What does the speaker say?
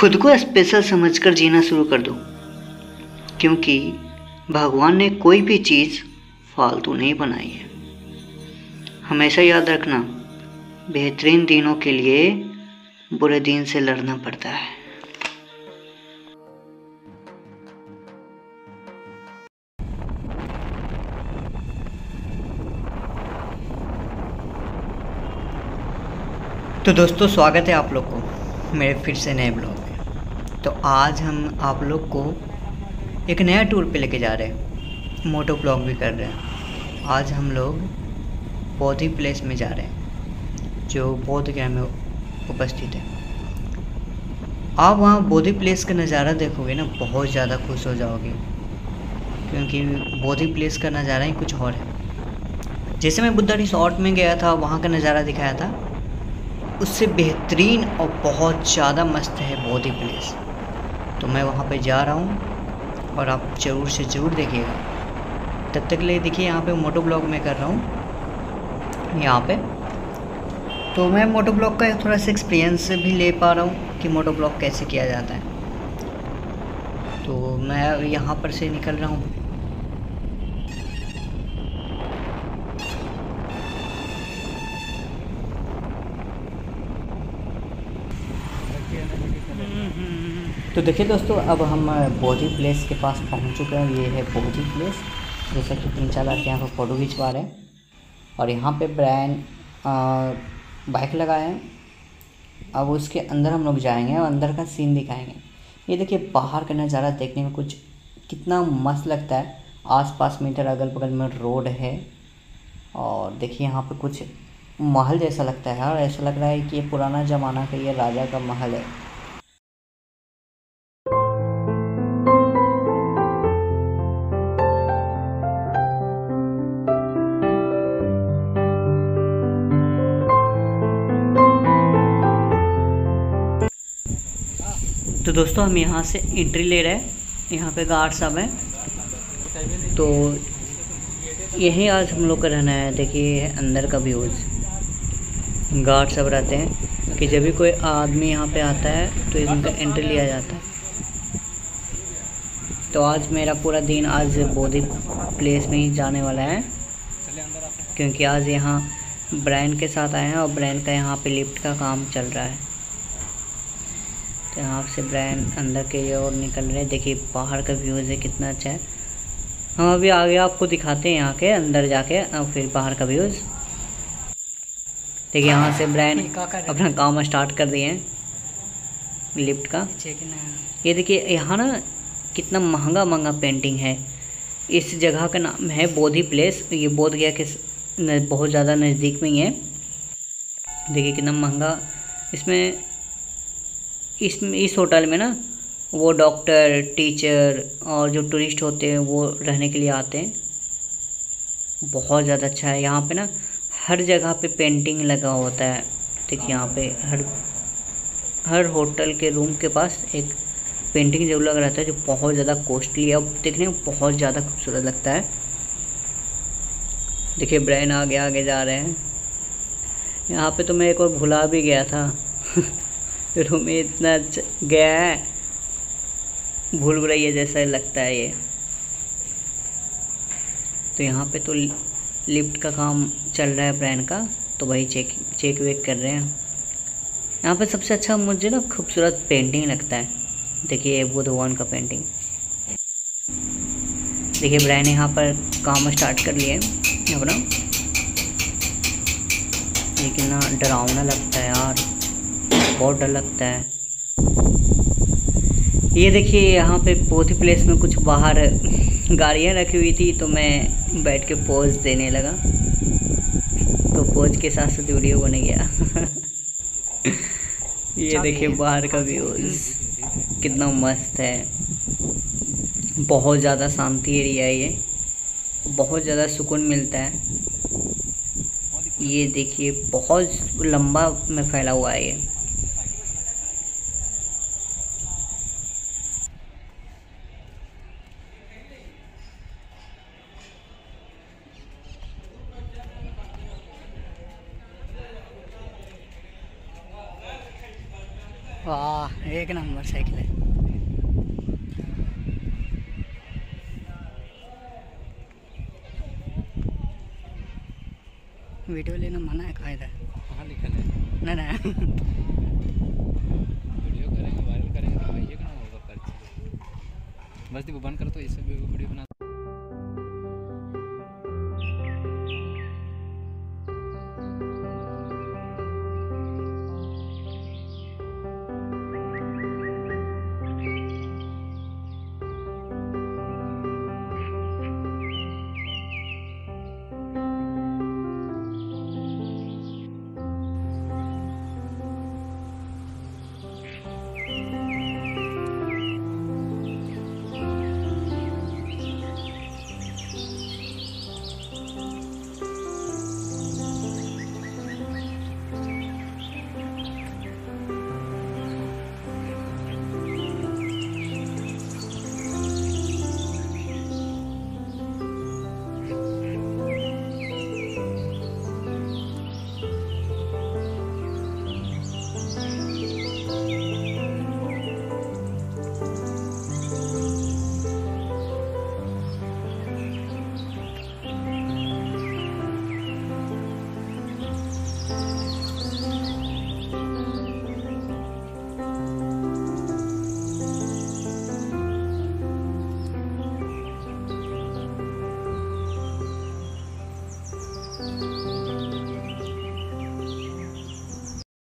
खुद को स्पेशल समझकर जीना शुरू कर दो, क्योंकि भगवान ने कोई भी चीज़ फालतू नहीं बनाई है। हमेशा याद रखना, बेहतरीन दिनों के लिए बुरे दिन से लड़ना पड़ता है। तो दोस्तों, स्वागत है आप लोग को मेरे फिर से नए ब्लॉग में। तो आज हम आप लोग को एक नया टूर पे लेके जा रहे हैं, मोटो ब्लॉग भी कर रहे हैं। आज हम लोग बोधि प्लेस में जा रहे हैं, जो बोध गया में उपस्थित है। आप वहाँ बोधि प्लेस का नज़ारा देखोगे ना, बहुत ज़्यादा खुश हो जाओगे, क्योंकि बोधि प्लेस का नज़ारा ही कुछ और है। जैसे मैं बुद्धा रिसोर्ट में गया था, वहाँ का नज़ारा दिखाया था, उससे बेहतरीन और बहुत ज़्यादा मस्त है बोधि प्लेस। तो मैं वहाँ पे जा रहा हूँ और आप ज़रूर से ज़रूर देखिएगा। तब तक के लिए देखिए, यहाँ पे मोटो ब्लॉग मैं कर रहा हूँ यहाँ पे। तो मैं मोटो ब्लॉग का थोड़ा सा एक्सपीरियंस भी ले पा रहा हूँ कि मोटो ब्लॉग कैसे किया जाता है। तो मैं यहाँ पर से निकल रहा हूँ। तो देखिए दोस्तों, अब हम बोधि प्लेस के पास पहुंच चुके हैं। ये है बोधि प्लेस, जैसा कि 3-4 लड़के यहाँ पर फ़ोटो खिंचवा रहे हैं। और यहाँ पे ब्रायन बाइक लगाए हैं। अब उसके अंदर हम लोग जाएंगे और अंदर का सीन दिखाएंगे। ये देखिए, बाहर का नज़ारा देखने में कुछ कितना मस्त लगता है। आसपास में इधर अगल बगल में रोड है, और देखिए यहाँ पे कुछ महल जैसा लगता है, और ऐसा लग रहा है कि ये पुराना ज़माना का ये राजा का महल है। तो दोस्तों, हम यहाँ से एंट्री ले रहे हैं। यहाँ पे गार्ड साहब हैं, तो यहीं आज हम लोग का रहना है। देखिए अंदर का व्यूज़, गार्ड साहब रहते हैं कि जब भी कोई आदमी यहाँ पे आता है तो इनका एंट्री लिया जाता है। तो आज मेरा पूरा दिन आज बोधि प्लेस में ही जाने वाला है, क्योंकि आज यहाँ ब्रायन के साथ आए हैं और ब्रायन का यहाँ पे लिफ्ट का काम चल रहा है। तो यहाँ से ब्रायन अंदर के ओर निकल रहे हैं। देखिए बाहर का व्यूज़ है, कितना अच्छा है। हम अभी आगे आपको दिखाते हैं यहाँ के अंदर जाके, और फिर बाहर का व्यूज़। देखिए यहाँ से ब्रायन अपना काम स्टार्ट कर दिए हैं लिफ्ट का। ये देखिए यहाँ ना कितना महंगा महंगा पेंटिंग है। इस जगह का नाम है बोधि प्लेस। ये बोध गया के बहुत ज़्यादा नज़दीक में ही है। देखिए कितना महंगा। इस होटल में ना वो डॉक्टर, टीचर और जो टूरिस्ट होते हैं वो रहने के लिए आते हैं। बहुत ज़्यादा अच्छा है। यहाँ पे ना हर जगह पे पेंटिंग लगा होता है। देखिए यहाँ पे हर होटल के रूम के पास एक पेंटिंग जरूर लगा रहता है, जो बहुत ज़्यादा कॉस्टली है। अब देखने में बहुत ज़्यादा खूबसूरत लगता है। देखिए ब्रायन आगे आगे जा रहे हैं। यहाँ पे तो मैं एक और भुला भी गया था रूम में इतना गया है, भूल भुलैया जैसा लगता है ये। तो यहाँ पे तो लिफ्ट का काम चल रहा है ब्रायन का, तो वही चेक वेक कर रहे हैं। यहाँ पे सबसे अच्छा मुझे ना खूबसूरत पेंटिंग लगता है। देखिए बुद्ध भगवान का पेंटिंग। देखिए ब्रायन यहाँ पर काम स्टार्ट कर लिए अपना। ये कितना डरावना लगता है यार, बहुत डर लगता है। ये देखिए यहाँ पे बोधि प्लेस में कुछ बाहर गाड़ियाँ रखी हुई थी, तो मैं बैठ के पोज देने लगा, तो पोज के साथ साथ वीडियो बन गया ये देखिए बाहर का व्यूज़ कितना मस्त है। बहुत ज़्यादा शांति एरिया है ये, बहुत ज़्यादा सुकून मिलता है। ये देखिए बहुत लंबा में फैला हुआ है ये। वाह एक नंबर साइकिल है। वीडियो लेना मना है कायदा। कहाँ लिखल है? ना ना वीडियो करेंगे वायरल करेंगे तो भाई ये कहाँ होगा पर्ची। बस बंद करो तो इससे वीडियो बना।